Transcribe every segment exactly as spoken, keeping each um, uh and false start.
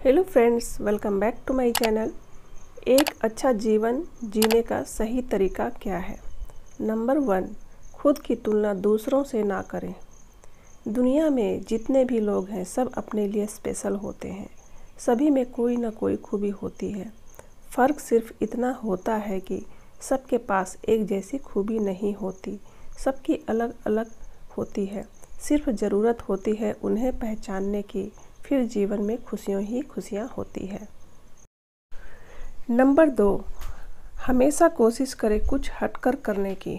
Hello friends, welcome back to my channel. एक अच्छा जीवन जीने का सही तरीका क्या है? नंबर वन, खुद की तुलना दूसरों से ना करें। दुनिया में जितने भी लोग हैं सब अपने लिए स्पेशल होते हैं। सभी में कोई ना कोई खूबी होती है। फ़र्क सिर्फ इतना होता है कि सबके पास एक जैसी खूबी नहीं होती, सबकी अलग अलग होती है। सिर्फ ज़रूरत होती है उन्हें पहचानने की, फिर जीवन में खुशियों ही खुशियाँ होती है। नंबर दो, हमेशा कोशिश करें कुछ हटकर करने की।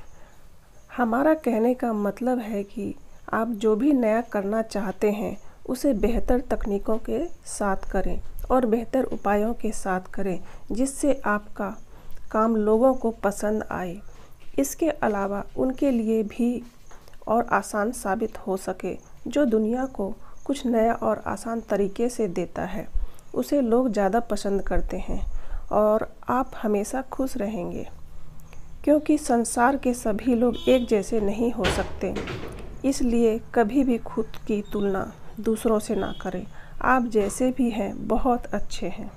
हमारा कहने का मतलब है कि आप जो भी नया करना चाहते हैं उसे बेहतर तकनीकों के साथ करें और बेहतर उपायों के साथ करें, जिससे आपका काम लोगों को पसंद आए। इसके अलावा उनके लिए भी और आसान साबित हो सके। जो दुनिया को कुछ नया और आसान तरीके से देता है उसे लोग ज़्यादा पसंद करते हैं और आप हमेशा खुश रहेंगे, क्योंकि संसार के सभी लोग एक जैसे नहीं हो सकते। इसलिए कभी भी खुद की तुलना दूसरों से ना करें। आप जैसे भी हैं बहुत अच्छे हैं।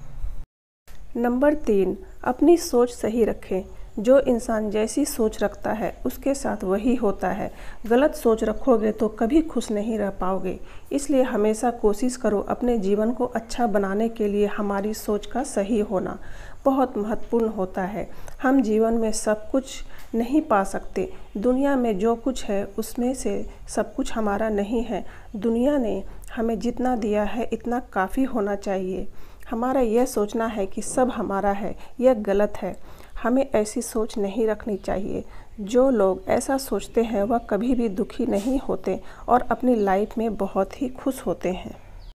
नंबर तीन, अपनी सोच सही रखें। जो इंसान जैसी सोच रखता है उसके साथ वही होता है। गलत सोच रखोगे तो कभी खुश नहीं रह पाओगे। इसलिए हमेशा कोशिश करो अपने जीवन को अच्छा बनाने के लिए हमारी सोच का सही होना बहुत महत्वपूर्ण होता है। हम जीवन में सब कुछ नहीं पा सकते। दुनिया में जो कुछ है उसमें से सब कुछ हमारा नहीं है। दुनिया ने हमें जितना दिया है इतना काफ़ी होना चाहिए। हमारा यह सोचना है कि सब हमारा है, यह गलत है। हमें ऐसी सोच नहीं रखनी चाहिए। जो लोग ऐसा सोचते हैं वह कभी भी दुखी नहीं होते और अपनी लाइफ में बहुत ही खुश होते हैं।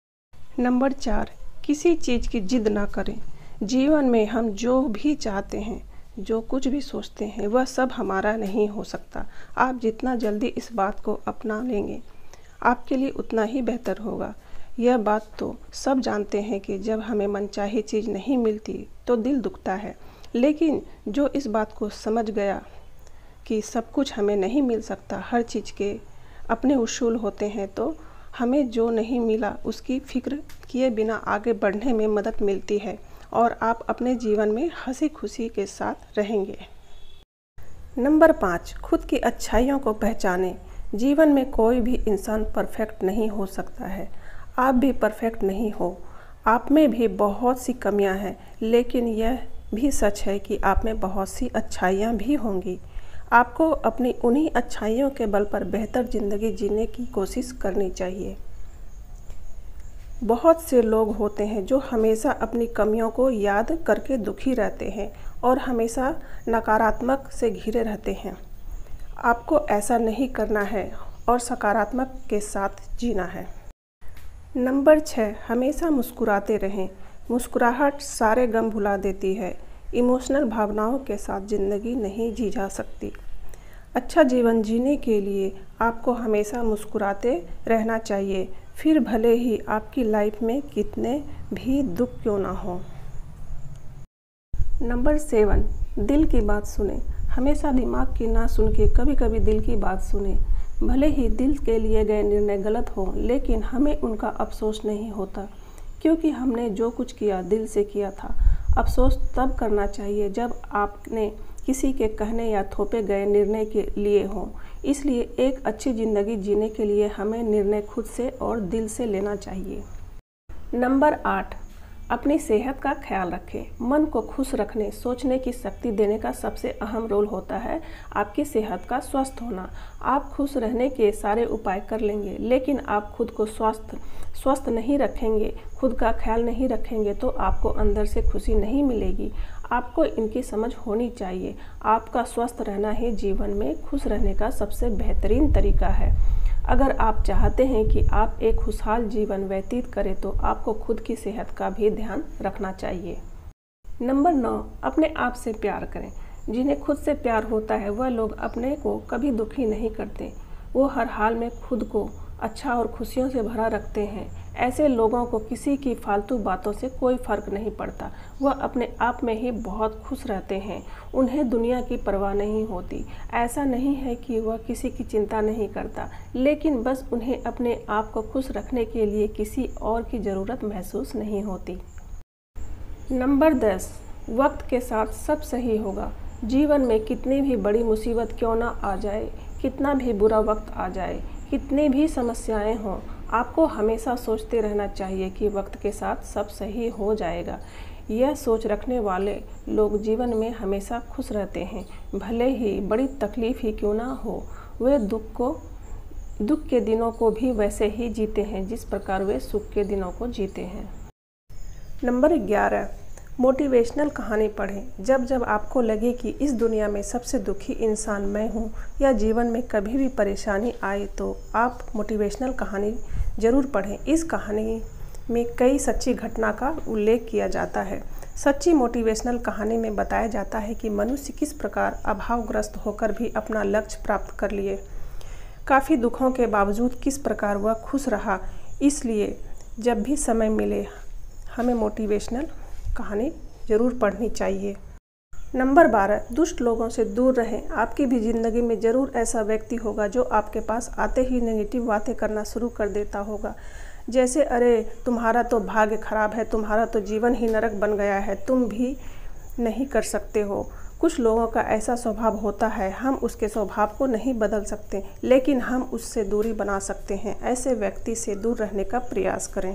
नंबर चार, किसी चीज़ की जिद ना करें। जीवन में हम जो भी चाहते हैं, जो कुछ भी सोचते हैं, वह सब हमारा नहीं हो सकता। आप जितना जल्दी इस बात को अपना लेंगे आपके लिए उतना ही बेहतर होगा। यह बात तो सब जानते हैं कि जब हमें मनचाही चीज़ नहीं मिलती तो दिल दुखता है, लेकिन जो इस बात को समझ गया कि सब कुछ हमें नहीं मिल सकता, हर चीज़ के अपने उसूल होते हैं, तो हमें जो नहीं मिला उसकी फिक्र किए बिना आगे बढ़ने में मदद मिलती है और आप अपने जीवन में हंसी खुशी के साथ रहेंगे। नंबर पाँच, खुद की अच्छाइयों को पहचानें। जीवन में कोई भी इंसान परफेक्ट नहीं हो सकता है। आप भी परफेक्ट नहीं हो। आप में भी बहुत सी कमियां हैं, लेकिन यह भी सच है कि आप में बहुत सी अच्छाइयां भी होंगी। आपको अपनी उन्हीं अच्छाइयों के बल पर बेहतर ज़िंदगी जीने की कोशिश करनी चाहिए। बहुत से लोग होते हैं जो हमेशा अपनी कमियों को याद करके दुखी रहते हैं और हमेशा नकारात्मक से घिरे रहते हैं। आपको ऐसा नहीं करना है और सकारात्मक के साथ जीना है। नंबर छः, हमेशा मुस्कुराते रहें। मुस्कुराहट सारे गम भुला देती है। इमोशनल भावनाओं के साथ ज़िंदगी नहीं जी जा सकती। अच्छा जीवन जीने के लिए आपको हमेशा मुस्कुराते रहना चाहिए, फिर भले ही आपकी लाइफ में कितने भी दुख क्यों ना हो। नंबर सेवन, दिल की बात सुने। हमेशा दिमाग की ना सुन के कभी कभी दिल की बात सुने। भले ही दिल के लिए गए निर्णय गलत हो, लेकिन हमें उनका अफसोस नहीं होता, क्योंकि हमने जो कुछ किया दिल से किया था। अफसोस तब करना चाहिए जब आपने किसी के कहने या थोपे गए निर्णय के लिए हो। इसलिए एक अच्छी ज़िंदगी जीने के लिए हमें निर्णय खुद से और दिल से लेना चाहिए। नंबर आठ, अपनी सेहत का ख्याल रखें। मन को खुश रखने, सोचने की शक्ति देने का सबसे अहम रोल होता है आपकी सेहत का स्वस्थ होना। आप खुश रहने के सारे उपाय कर लेंगे, लेकिन आप खुद को स्वस्थ स्वस्थ नहीं रखेंगे, खुद का ख्याल नहीं रखेंगे, तो आपको अंदर से खुशी नहीं मिलेगी। आपको इनकी समझ होनी चाहिए। आपका स्वस्थ रहना ही जीवन में खुश रहने का सबसे बेहतरीन तरीका है। अगर आप चाहते हैं कि आप एक खुशहाल जीवन व्यतीत करें तो आपको खुद की सेहत का भी ध्यान रखना चाहिए। नंबर नौ, अपने आप से प्यार करें। जिन्हें खुद से प्यार होता है वह लोग अपने को कभी दुखी नहीं करते। वो हर हाल में खुद को अच्छा और खुशियों से भरा रखते हैं। ऐसे लोगों को किसी की फालतू बातों से कोई फ़र्क नहीं पड़ता। वह अपने आप में ही बहुत खुश रहते हैं। उन्हें दुनिया की परवाह नहीं होती। ऐसा नहीं है कि वह किसी की चिंता नहीं करता, लेकिन बस उन्हें अपने आप को खुश रखने के लिए किसी और की ज़रूरत महसूस नहीं होती। नंबर दस, वक्त के साथ सब सही होगा। जीवन में कितनी भी बड़ी मुसीबत क्यों ना आ जाए, कितना भी बुरा वक्त आ जाए, कितनी भी समस्याएं हों, आपको हमेशा सोचते रहना चाहिए कि वक्त के साथ सब सही हो जाएगा। यह सोच रखने वाले लोग जीवन में हमेशा खुश रहते हैं। भले ही बड़ी तकलीफ़ ही क्यों ना हो, वे दुख को दुख के दिनों को भी वैसे ही जीते हैं जिस प्रकार वे सुख के दिनों को जीते हैं। नंबर ग्यारह, मोटिवेशनल कहानी पढ़ें। जब जब आपको लगे कि इस दुनिया में सबसे दुखी इंसान मैं हूँ या जीवन में कभी भी परेशानी आए तो आप मोटिवेशनल कहानी ज़रूर पढ़ें। इस कहानी में कई सच्ची घटना का उल्लेख किया जाता है। सच्ची मोटिवेशनल कहानी में बताया जाता है कि मनुष्य किस प्रकार अभावग्रस्त होकर भी अपना लक्ष्य प्राप्त कर लिए, काफ़ी दुखों के बावजूद किस प्रकार वह खुश रहा। इसलिए जब भी समय मिले हमें मोटिवेशनल कहानी ज़रूर पढ़नी चाहिए। नंबर बारह, दुष्ट लोगों से दूर रहें। आपकी भी ज़िंदगी में ज़रूर ऐसा व्यक्ति होगा जो आपके पास आते ही नेगेटिव बातें करना शुरू कर देता होगा, जैसे अरे तुम्हारा तो भाग्य खराब है, तुम्हारा तो जीवन ही नरक बन गया है, तुम भी नहीं कर सकते हो। कुछ लोगों का ऐसा स्वभाव होता है, हम उसके स्वभाव को नहीं बदल सकते, लेकिन हम उससे दूरी बना सकते हैं। ऐसे व्यक्ति से दूर रहने का प्रयास करें।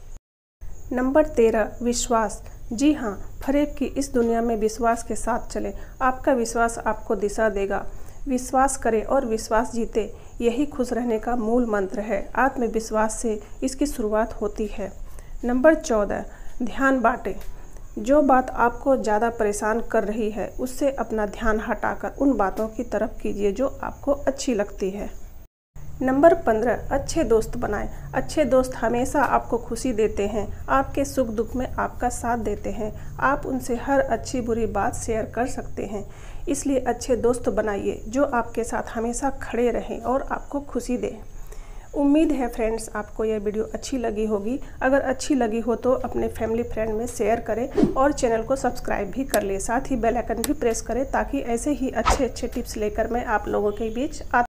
नंबर तेरह, विश्वास। जी हाँ, फरेब की इस दुनिया में विश्वास के साथ चलें। आपका विश्वास आपको दिशा देगा। विश्वास करें और विश्वास जीते, यही खुश रहने का मूल मंत्र है। आत्मविश्वास से इसकी शुरुआत होती है। नंबर चौदह, ध्यान बांटें। जो बात आपको ज़्यादा परेशान कर रही है उससे अपना ध्यान हटाकर उन बातों की तरफ कीजिए जो आपको अच्छी लगती है। नंबर पंद्रह, अच्छे दोस्त बनाएं। अच्छे दोस्त हमेशा आपको खुशी देते हैं, आपके सुख दुख में आपका साथ देते हैं। आप उनसे हर अच्छी बुरी बात शेयर कर सकते हैं। इसलिए अच्छे दोस्त बनाइए जो आपके साथ हमेशा खड़े रहें और आपको खुशी दें। उम्मीद है फ्रेंड्स आपको यह वीडियो अच्छी लगी होगी। अगर अच्छी लगी हो तो अपने फैमिली फ्रेंड में शेयर करें और चैनल को सब्सक्राइब भी कर लें। साथ ही बेल आइकन भी प्रेस करें ताकि ऐसे ही अच्छे अच्छे टिप्स लेकर मैं आप लोगों के बीच आ